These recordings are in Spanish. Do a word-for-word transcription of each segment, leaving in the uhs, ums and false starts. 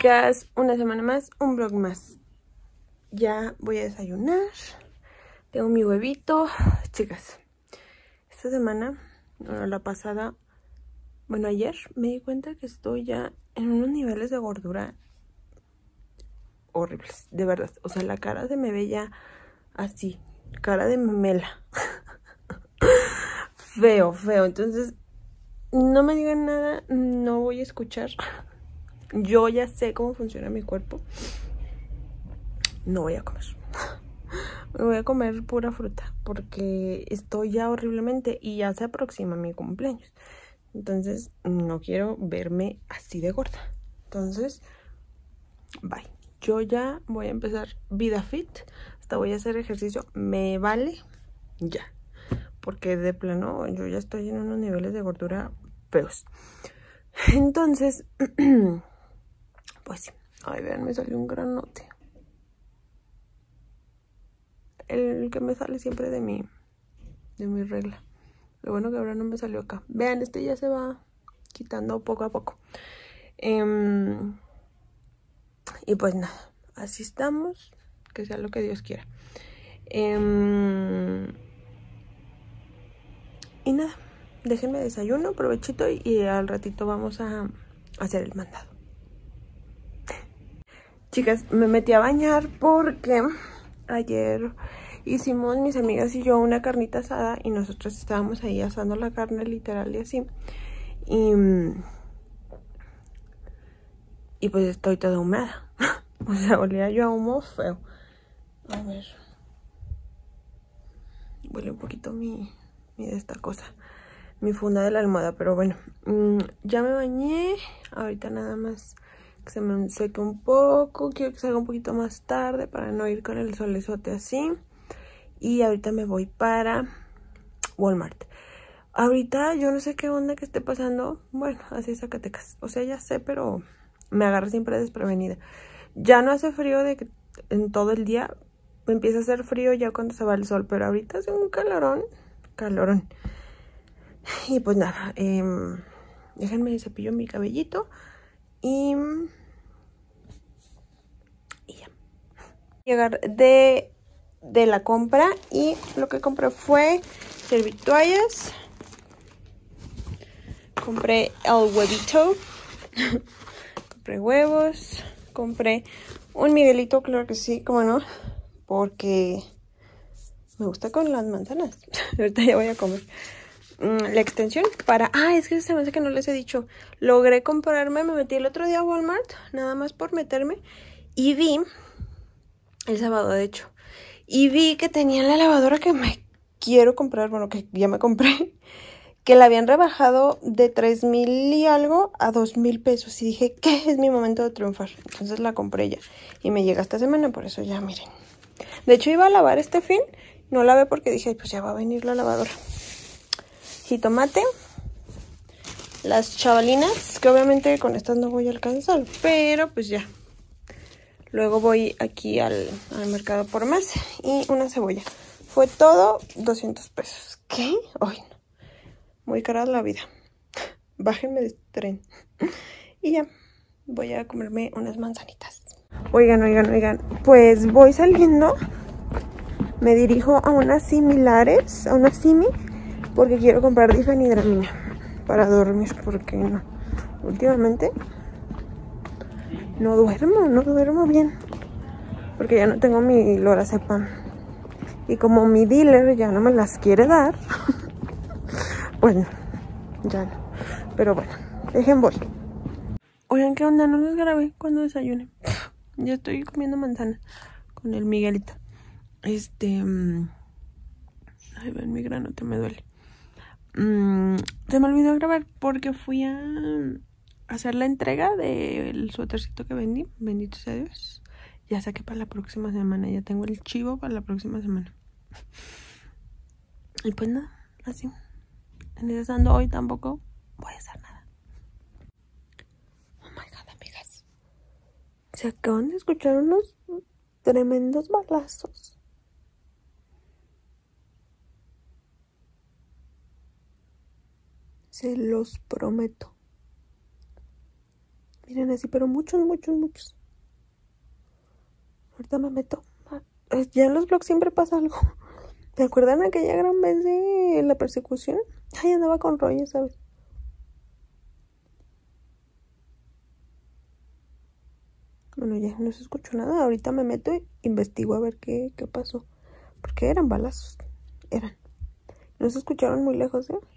chicas, una semana más, un vlog más. Ya voy a desayunar. Tengo mi huevito. Chicas, esta semana, bueno, la pasada, bueno, ayer me di cuenta que estoy ya en unos niveles de gordura horribles, de verdad. O sea, la cara se me ve ya así, cara de memela. Feo, feo. Entonces, no me digan nada, no voy a escuchar. Yo ya sé cómo funciona mi cuerpo. No voy a comer. Me voy a comer pura fruta porque estoy ya horriblemente y ya se aproxima mi cumpleaños. Entonces, no quiero verme así de gorda. Entonces, bye. Yo ya voy a empezar vida fit. Hasta voy a hacer ejercicio. Me vale ya. Porque de plano yo ya estoy en unos niveles de gordura feos. Entonces, pues sí. Ay, vean, me salió un granote. El que me sale siempre de mi, de mi regla. Lo bueno que ahora no me salió acá. Vean, este ya se va quitando poco a poco. Eh, y pues nada, así estamos. Que sea lo que Dios quiera. Eh, y nada, déjenme desayuno, provechito y, y al ratito vamos a hacer el mandado. Chicas, me metí a bañar porque ayer hicimos mis amigas y yo una carnita asada y nosotros estábamos ahí asando la carne literal y así. Y, y pues estoy toda húmeda. O sea, olía yo a humo feo. A ver. Huele un poquito mi, mi de esta cosa. Mi funda de la almohada, pero bueno. Mmm, ya me bañé. Ahorita nada más que se me seque un poco. Quiero que salga un poquito más tarde para no ir con el solezote así. Y ahorita me voy para Walmart. Ahorita yo no sé qué onda que esté pasando. Bueno, así es Zacatecas. O sea, ya sé, pero me agarra siempre desprevenida. Ya no hace frío de que en todo el día. Empieza a hacer frío ya cuando se va el sol. Pero ahorita hace un calorón. Calorón. Y pues nada. Eh, déjenme cepillo mi cabellito. Y... Y ya. Llegar de... de la compra y lo que compré fue servitoallas, compré el huevito, compré huevos, compré un Miguelito, claro que sí, como no, porque me gusta con las manzanas. Ahorita ya voy a comer. La extensión para... Ah, es que se me hace que no les he dicho. Logré comprarme, me metí el otro día a Walmart, nada más por meterme, y vi, el sábado de hecho, y vi que tenían la lavadora que me quiero comprar, bueno, que ya me compré, que la habían rebajado de tres mil y algo a dos mil pesos. Y dije, ¿qué? Es mi momento de triunfar. Entonces la compré ya. Y me llega esta semana, por eso ya, miren. De hecho, iba a lavar este fin. No lavé porque dije, pues ya va a venir la lavadora. Jitomate. Las chavalinas, que obviamente con estas no voy a alcanzar. Pero pues ya. Luego voy aquí al, al mercado por más. Y una cebolla. Fue todo doscientos pesos. ¿Qué? Ay, no. Muy cara la vida. Bájenme de este tren. Y ya. Voy a comerme unas manzanitas. Oigan, oigan, oigan. Pues voy saliendo. Me dirijo a unas similares. A una simi. Porque quiero comprar difenhidramina. Para dormir. Porque no. Últimamente. No duermo. No duermo bien. Porque ya no tengo mi lorazepam. Y como mi dealer ya no me las quiere dar. Bueno. Ya no. Pero bueno. Dejen voy. Oigan, ¿qué onda? No los grabé cuando desayuné. Ya estoy comiendo manzana con el Miguelito. Este... Um, ay, ven, mi granote me duele. Um, se me olvidó grabar porque fui a hacer la entrega del suétercito que vendí. Bendito sea Dios. Ya saqué para la próxima semana. Ya tengo el chivo para la próxima semana. Y pues nada, así. En ese ando hoy tampoco voy a hacer nada. Oh my God, amigas. Se acaban de escuchar unos tremendos balazos. Se los prometo. Miren. Miren así, pero muchos, muchos, muchos. Ahorita me meto. Ya en los vlogs siempre pasa algo. ¿Te acuerdan aquella gran vez de la persecución? Ay, andaba con Roy, ¿sabes? Bueno, ya no se escuchó nada. Ahorita me meto e investigo a ver qué, qué pasó. Porque eran balazos. Eran. No se escucharon muy lejos, ¿eh?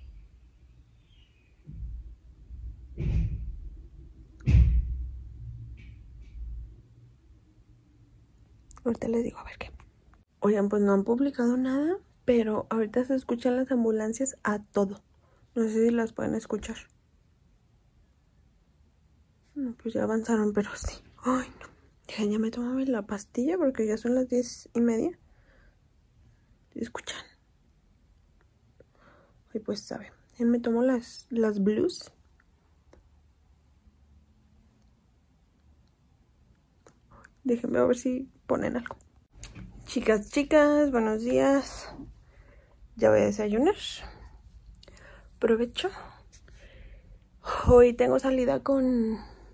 Ahorita les digo a ver qué. Oigan, pues no han publicado nada, pero ahorita se escuchan las ambulancias a todo. No sé si las pueden escuchar. No, pues ya avanzaron, pero sí. Ay, no. Dejen, ya me tomé la pastilla porque ya son las diez y media. ¿Se escuchan? Y pues sabe. Me tomo las, las blues. Déjenme a ver si ponen algo. Chicas, chicas, buenos días. Ya voy a desayunar. Provecho. Hoy tengo salida con...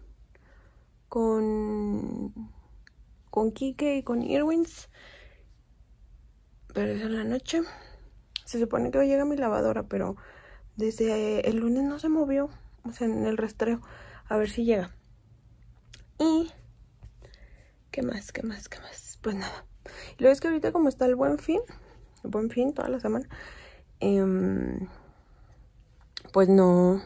Con... Con Kike y con Irwins. Pero es en la noche. Se supone que hoy llega mi lavadora, pero desde el lunes no se movió. O sea, en el rastreo. A ver si llega. Y... ¿Qué más? ¿Qué más? ¿Qué más? Pues nada. Y luego es que ahorita como está el Buen Fin, el Buen Fin toda la semana, eh, pues no,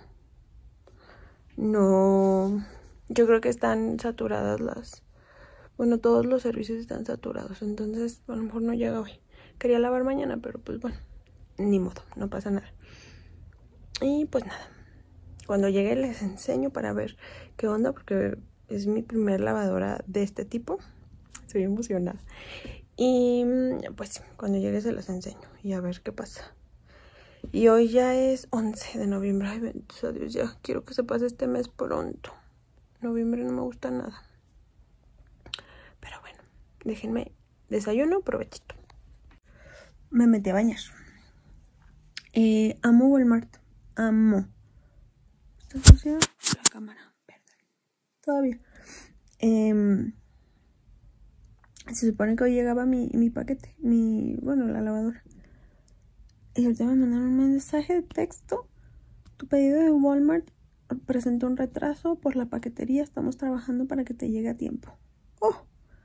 no, yo creo que están saturadas las, bueno, todos los servicios están saturados, entonces a lo mejor no llega hoy. Quería lavar mañana, pero pues bueno, ni modo, no pasa nada. Y pues nada, cuando llegue les enseño para ver qué onda, porque es mi primer lavadora de este tipo. Estoy emocionada. Y pues cuando llegue se los enseño y a ver qué pasa. Y hoy ya es once de noviembre. Ay, bendito Dios, ya quiero que se pase este mes pronto. Noviembre no me gusta nada. Pero bueno, déjenme desayuno, provechito. Me metí a bañar. Eh, amo Walmart. Amo. ¿Está sucia la cámara? Perdón. Todavía. Eh, se supone que hoy llegaba mi, mi paquete. Mi, bueno, la lavadora. Y ahorita me mandaron un mensaje de texto. Tu pedido de Walmart presentó un retraso por la paquetería. Estamos trabajando para que te llegue a tiempo. Oh.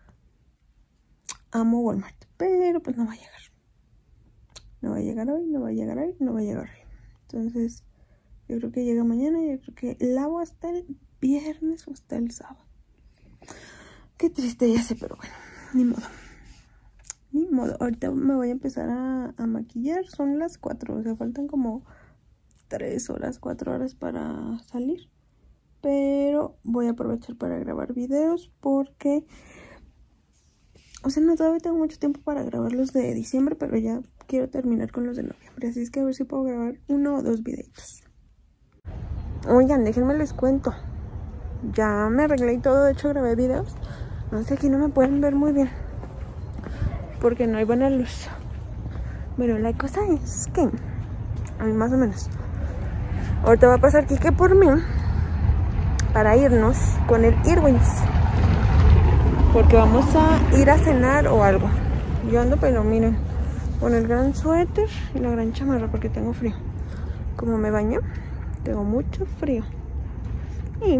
Amo Walmart. Pero pues no va a llegar. No va a llegar hoy, no va a llegar hoy, no va a llegar hoy. Entonces, yo creo que llega mañana. Yo creo que lavo hasta el viernes o hasta el sábado. Qué triste, ya sé, pero bueno, ni modo. Ni modo. Ahorita me voy a empezar a, a maquillar. Son las cuatro, o sea, faltan como tres horas, cuatro horas para salir. Pero voy a aprovechar para grabar videos porque... O sea, no, todavía tengo mucho tiempo para grabar los de diciembre, pero ya quiero terminar con los de noviembre. Así es que a ver si puedo grabar uno o dos videitos. Oigan, déjenme les cuento. Ya me arreglé y todo, de hecho grabé videos. No sé, aquí no me pueden ver muy bien porque no hay buena luz. Bueno, la cosa es que a mí más o menos ahorita va a pasar Kike por mí para irnos con el Irwins, porque vamos a ir a cenar o algo. Yo ando, pero miren, con el gran suéter y la gran chamarra porque tengo frío. Como me baño, tengo mucho frío. Y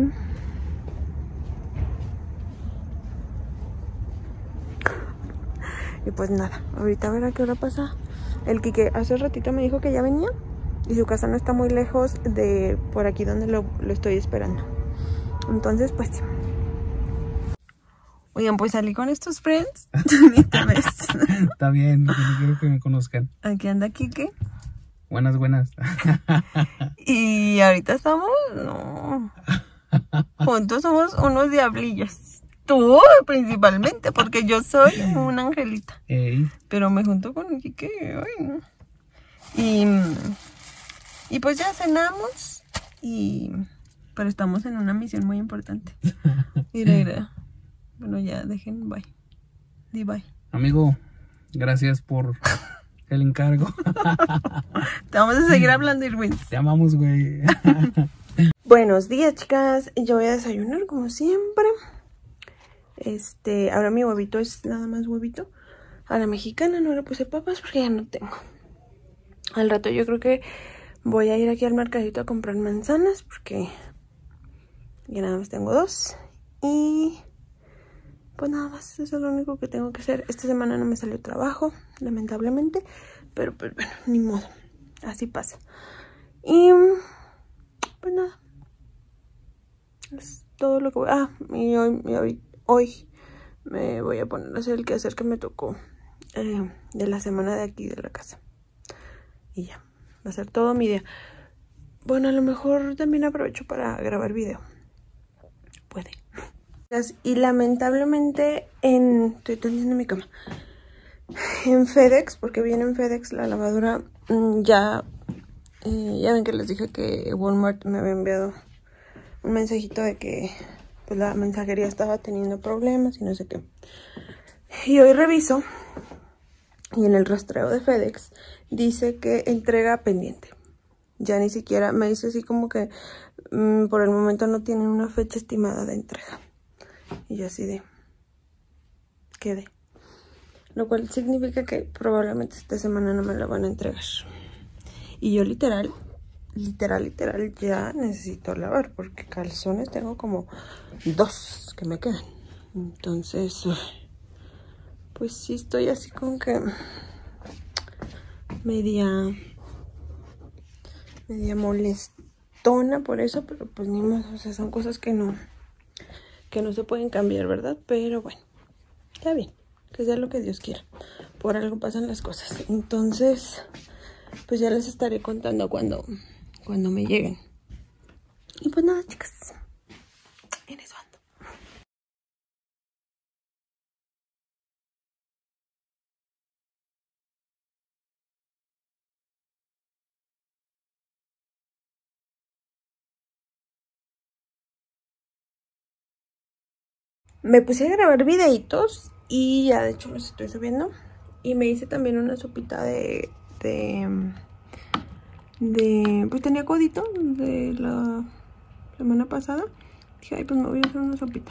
Y pues nada, ahorita a ver a qué hora pasa el Kike. Hace ratito me dijo que ya venía y su casa no está muy lejos de por aquí donde lo, lo estoy esperando. Entonces, pues sí. Oigan, pues salí con estos friends. Ni te ves. Está bien, yo no quiero que me conozcan. Aquí anda Kike. Buenas, buenas. Y ahorita estamos, no. Juntos somos unos diablillos. Tú, principalmente, porque yo soy una angelita. Ey. Pero me junto con Kike, ay, no. Y, y pues ya cenamos. Y, pero estamos en una misión muy importante. Mira, mira. Bueno, ya, dejen, bye. Di bye. Amigo, gracias por el encargo. Te vamos a seguir hablando, Irwin. Te amamos, güey. Buenos días, chicas. Yo voy a desayunar como siempre. Este, ahora mi huevito es nada más huevito. A la mexicana no le puse papas porque ya no tengo. Al rato yo creo que voy a ir aquí al mercadito a comprar manzanas porque ya nada más tengo dos. Y pues nada más, eso es lo único que tengo que hacer. Esta semana no me salió trabajo, lamentablemente. Pero pues bueno, ni modo. Así pasa. Y pues nada. Es todo lo que voy a... Ah, y hoy, y hoy, hoy me voy a poner a hacer el quehacer que me tocó eh, de la semana de aquí de la casa. Y ya, va a ser todo mi día. Bueno, a lo mejor también aprovecho para grabar video. Puede. Y lamentablemente en... Estoy tendiendo mi cama. En FedEx, porque viene en FedEx la lavadora, ya... Eh, ya ven que les dije que Walmart me había enviado un mensajito de que pues, la mensajería estaba teniendo problemas y no sé qué. Y hoy reviso y en el rastreo de FedEx dice que entrega pendiente. Ya ni siquiera me dice así como que mmm, por el momento no tienen una fecha estimada de entrega. Y yo así de... quedé. Lo cual significa que probablemente esta semana no me la van a entregar. Y yo literal... Literal, literal, ya necesito lavar porque calzones tengo como dos que me quedan. Entonces, pues sí estoy así como que media, media molestona por eso, pero pues ni modo, o sea, son cosas que no, que no se pueden cambiar, ¿verdad? Pero bueno, está bien, que sea lo que Dios quiera. Por algo pasan las cosas. Entonces, pues ya les estaré contando cuando... cuando me lleguen. Y pues nada, chicas, en eso ando. Me puse a grabar videitos y ya de hecho los estoy subiendo. Y me hice también una sopita de... de... de pues tenía codito de la semana pasada. Dije, ay, pues me voy a hacer una sopita.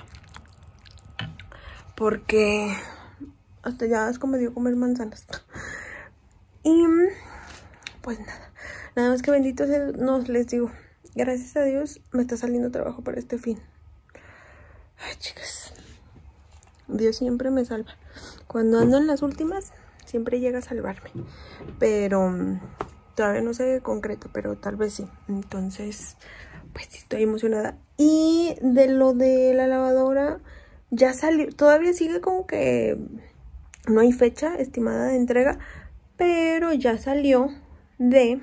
Porque hasta ya es como dio comer manzanas. Y pues nada. Nada más que bendito sea, no les digo. Gracias a Dios me está saliendo trabajo para este fin. Ay, chicas. Dios siempre me salva. Cuando ando en las últimas, siempre llega a salvarme. Pero todavía no sé de concreto, pero tal vez sí. Entonces, pues sí, estoy emocionada. Y de lo de la lavadora, ya salió. Todavía sigue como que no hay fecha estimada de entrega, pero ya salió de,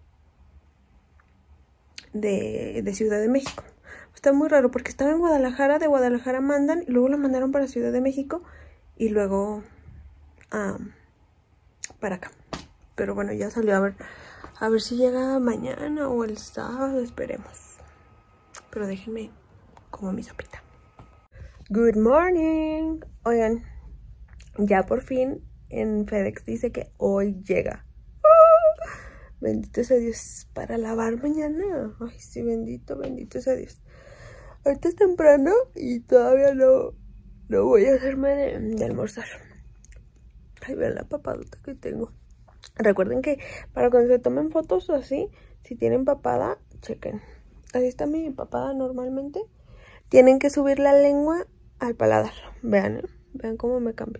de, de Ciudad de México. Está muy raro porque estaba en Guadalajara, de Guadalajara mandan, y luego la mandaron para Ciudad de México y luego um, para acá. Pero bueno, ya salió, a ver, a ver si llega mañana o el sábado, esperemos. Pero déjenme como mi sopita. Good morning. Oigan, ya por fin en FedEx dice que hoy llega. ¡Oh! Bendito sea Dios para lavar mañana. Ay, sí, bendito, bendito sea Dios. Ahorita es temprano y todavía no, no voy a hacerme de, de almorzar. Ay, vean la papadota que tengo. Recuerden que para cuando se tomen fotos o así, si tienen papada, chequen. Así está mi papada normalmente. Tienen que subir la lengua al paladar. Vean, ¿eh? Vean cómo me cambia.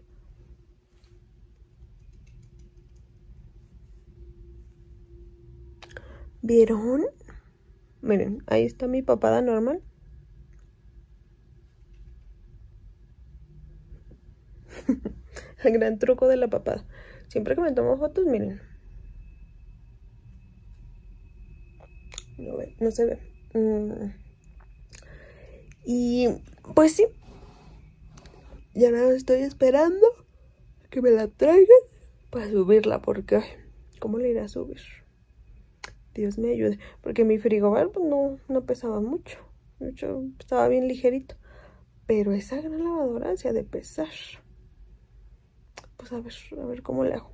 ¿Vieron? Miren, ahí está mi papada normal. El gran truco de la papada. Siempre que me tomo fotos, miren. No, ve, no se ve. Mm. Y pues sí. Ya nada estoy esperando que me la traigan para subirla. Porque, ¿cómo le iré a subir? Dios me ayude. Porque mi frigobar pues, no, no pesaba mucho. De hecho, estaba bien ligerito. Pero esa gran lavadora se ha de pesar. Pues a ver, a ver cómo le hago.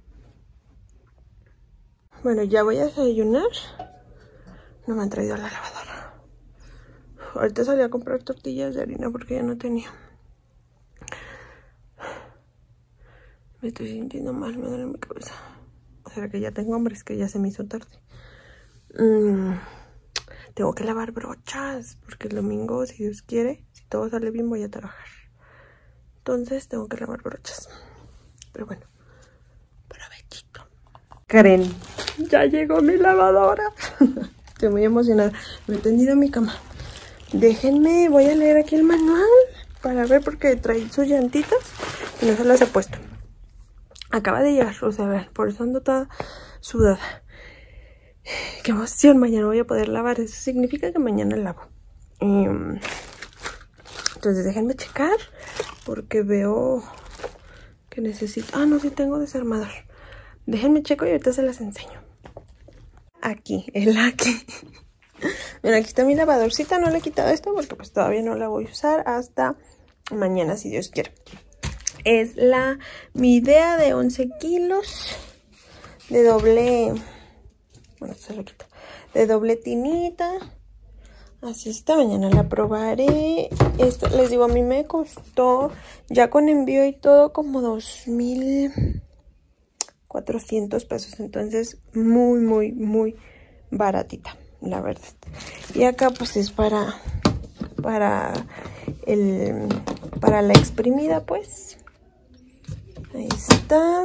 Bueno, ya voy a desayunar. No me han traído la lavadora. ahorita salí a comprar tortillas de harina porque ya no tenía. Me estoy sintiendo mal, me duele mi cabeza. O sea que ya tengo hambre, es que ya se me hizo tarde. Mm, tengo que lavar brochas porque el domingo, si Dios quiere, si todo sale bien, voy a trabajar. Entonces tengo que lavar brochas. Pero bueno, provechito. Karen, ya llegó mi lavadora. Estoy muy emocionada. Me he tendido en mi cama. Déjenme, voy a leer aquí el manual para ver porque trae sus llantitas y no se las he puesto. Acaba de llegar, o sea, a ver, por eso ando toda sudada. Qué emoción, mañana voy a poder lavar. Eso significa que mañana lavo. Um, entonces déjenme checar porque veo que necesito... Ah, no, sí tengo desarmador. Déjenme checo y ahorita se las enseño. Aquí, el aquí. Mira, aquí está mi lavadorcita. No le he quitado esto porque pues todavía no la voy a usar hasta mañana, si Dios quiere. Es la Midea de once kilos. De doble... Bueno, se lo quito. De doble tinita. Así está. Mañana la probaré. Esto, les digo, a mí me costó, ya con envío y todo, como dos mil cuatrocientos pesos. Entonces, muy, muy, muy baratita, la verdad. Y acá, pues, es para, para, el, para la exprimida, pues. Ahí está.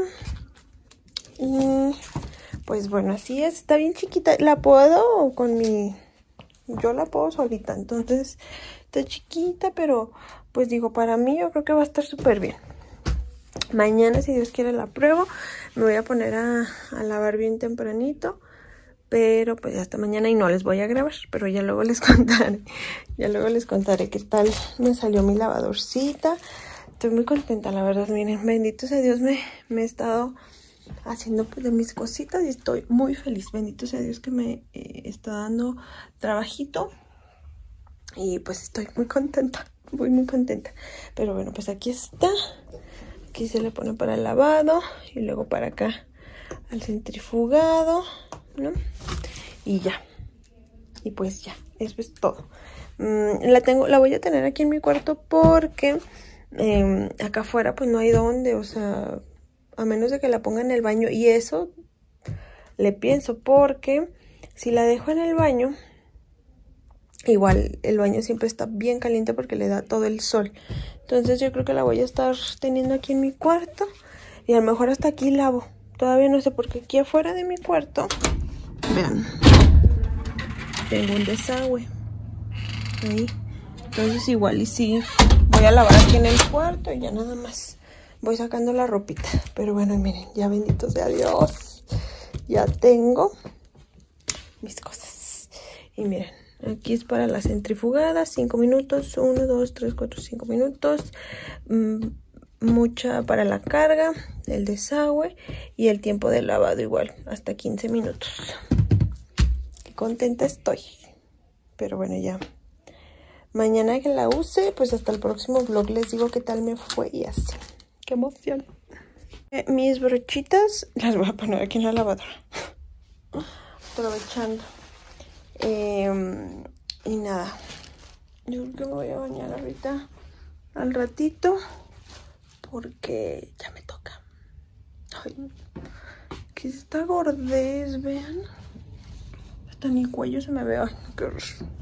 Y... pues bueno, así es, está bien chiquita. La puedo con mi... yo la puedo solita, entonces está chiquita, pero pues digo, para mí yo creo que va a estar súper bien. Mañana, si Dios quiere, la pruebo. Me voy a poner a, a lavar bien tempranito, pero pues hasta mañana y no les voy a grabar, pero ya luego les contaré. Ya luego les contaré qué tal me salió mi lavadorcita. Estoy muy contenta, la verdad, miren, bendito sea Dios, me, me he estado... haciendo pues de mis cositas y estoy muy feliz. Bendito sea Dios que me eh, está dando trabajito y pues estoy muy contenta, muy muy contenta. Pero bueno, pues aquí está. Aquí se le pone para el lavado y luego para acá al centrifugado, ¿no? Y ya. Y pues ya, eso es todo. Mm, la tengo, la voy a tener aquí en mi cuarto porque eh, acá afuera pues no hay dónde, o sea... a menos de que la ponga en el baño. Y eso le pienso porque si la dejo en el baño, igual el baño siempre está bien caliente porque le da todo el sol. Entonces yo creo que la voy a estar teniendo aquí en mi cuarto. Y a lo mejor hasta aquí lavo. Todavía no sé, porque aquí afuera de mi cuarto, vean, tengo un desagüe. Ahí. Entonces igual y sí, voy a lavar aquí en el cuarto y ya nada más voy sacando la ropita. Pero bueno, miren, ya bendito sea Dios, ya tengo mis cosas. Y miren, aquí es para la centrifugada, cinco minutos, uno, dos, tres, cuatro, cinco minutos. Mm, mucha para la carga, el desagüe y el tiempo de lavado igual, hasta quince minutos. Qué contenta estoy. Pero bueno, ya. Mañana que la use, pues hasta el próximo vlog les digo qué tal me fue y así. ¡Qué emoción! Eh, mis brochitas las voy a poner aquí en la lavadora. Aprovechando. Eh, y nada. Yo creo que me voy a bañar ahorita al ratito. Porque ya me toca. Ay, aquí está gordez, vean. Hasta mi cuello se me ve. Ay, qué horror.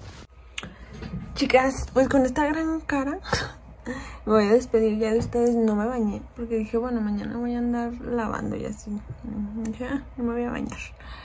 Chicas, pues con esta gran cara me voy a despedir ya de ustedes. No me bañé porque dije, bueno, mañana voy a andar lavando y así. Dije, ah, no me voy a bañar.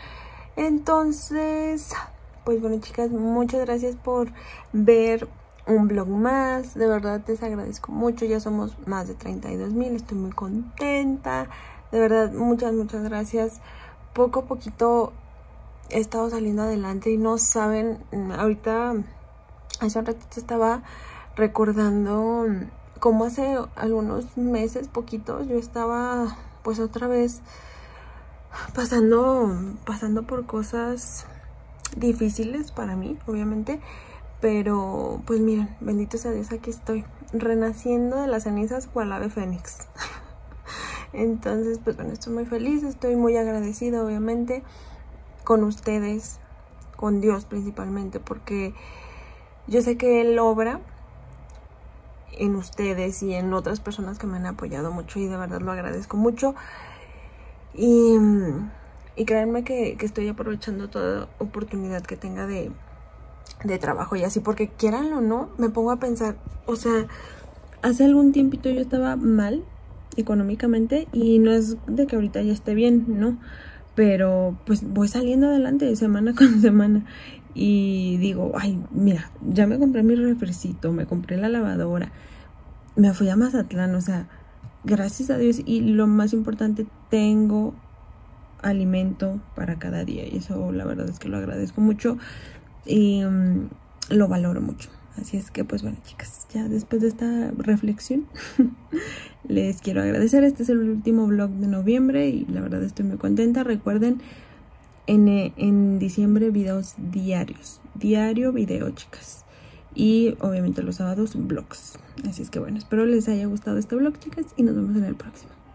Entonces, pues bueno, chicas, muchas gracias por ver un vlog más. De verdad les agradezco mucho. Ya somos más de treinta y dos mil. Estoy muy contenta. De verdad, muchas, muchas gracias. Poco a poquito he estado saliendo adelante y no saben, ahorita... hace un ratito estaba recordando cómo hace algunos meses, poquitos, yo estaba pues otra vez pasando, pasando por cosas difíciles para mí, obviamente. Pero pues miren, bendito sea Dios, aquí estoy, renaciendo de las cenizas cual ave fénix. Entonces pues bueno, estoy muy feliz, estoy muy agradecida obviamente con ustedes, con Dios principalmente, porque... yo sé que Él obra en ustedes y en otras personas que me han apoyado mucho y de verdad lo agradezco mucho. Y, y créanme que, que estoy aprovechando toda oportunidad que tenga de, de trabajo y así, porque quieran o no, me pongo a pensar, o sea, hace algún tiempito yo estaba mal económicamente y no es de que ahorita ya esté bien, ¿no? Pero pues voy saliendo adelante semana con semana y digo, ay, mira, ya me compré mi refrescito, me compré la lavadora, me fui a Mazatlán, o sea, gracias a Dios, y lo más importante, tengo alimento para cada día y eso la verdad es que lo agradezco mucho y um, lo valoro mucho. Así es que pues bueno, chicas, ya después de esta reflexión les quiero agradecer. Este es el último vlog de noviembre y la verdad estoy muy contenta. Recuerden, en, en diciembre videos diarios, diario video, chicas, y obviamente los sábados vlogs. Así es que bueno, espero les haya gustado este vlog, chicas, y nos vemos en el próximo.